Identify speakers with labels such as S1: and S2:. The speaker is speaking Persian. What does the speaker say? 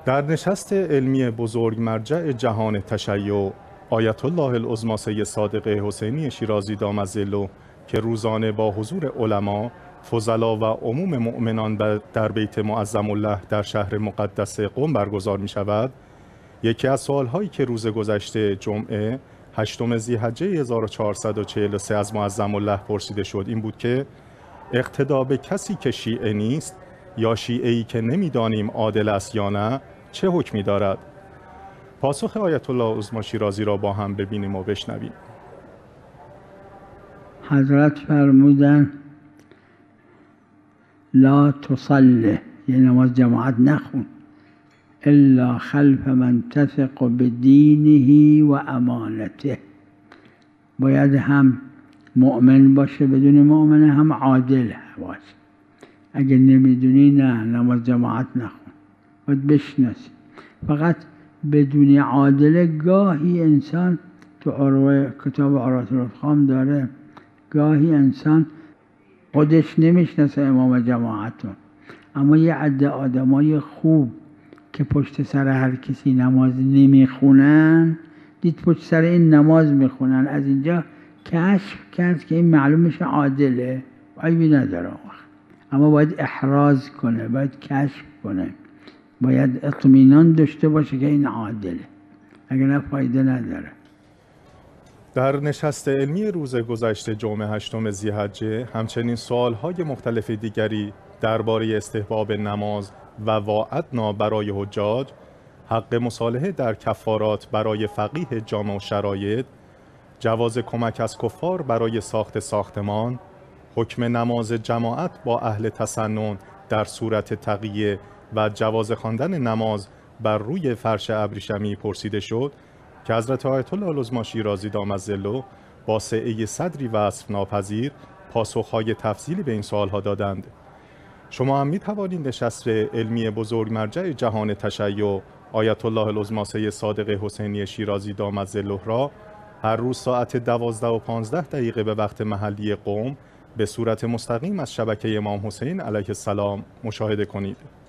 S1: در نشست علمی بزرگ مرجع جهان تشیع، آیت الله العظمی سید صادق حسینی شیرازی دام ظله که روزانه با حضور علما، فضلا و عموم مؤمنان در بیت معظم الله در شهر مقدس قم برگزار می شود، یکی از سوالهایی که روز گذشته جمعه 8 ذی‌حجه 1443 از معظم الله پرسیده شد این بود که اقتدا به کسی که شیعه نیست یا شیعه‌ای که نمی‌دانیم عادل است یا نه چه حکمی دارد؟ پاسخ آیت الله العظمی شیرازی را با هم ببینیم و بشنویم.
S2: حضرت فرمودن لا تصلی، یه نماز جماعت نخون، الا خلف من تثق بدینه و امانته. باید هم مؤمن باشه بدون مؤمنه، هم عادل باشه. اگه نمیدونی نه نماز جماعت نخون، باید بشناسی. فقط بدون عادل گاهی انسان تو کتاب عروة الافخام داره، گاهی انسان خودش نمیشناسه امام جماعتو، اما یه عده آدمای خوب که پشت سر هر کسی نماز نمیخونن دید پشت سر این نماز میخونن، از اینجا کشف کرد که این معلومش عادله، عیبی نداره، اما باید احراز کنه، باید کشف کنه، باید اطمینان داشته باشه که این عادله، اگر نه فایده نداره.
S1: در نشست علمی روز گذشته جمعه 8 ذی‌حجه همچنین سوالهای مختلف دیگری درباره استحباب نماز و واعدنا برای حجاج، حق مصالحه در کفارات برای فقیه جامع و شرایط، جواز کمک از کفار برای ساخت ساختمان، حکم نماز جماعت با اهل تسنن در صورت تقیه و جواز خواندن نماز بر روی فرش ابریشمی پرسیده شد که حضرت آیت الله العظمی شیرازی دام ظله با سعه صدری وصف ناپذیر پاسخهای تفصیلی به این سوالها دادند. شما هم می توانید نشست علمی بزرگ مرجع جهان تشیع آیت الله العظمی سید صادق حسینی شیرازی دام ظله را هر روز ساعت 12:15 به وقت محلی قم به صورت مستقیم از شبکه امام حسین علیه السلام مشاهده کنید.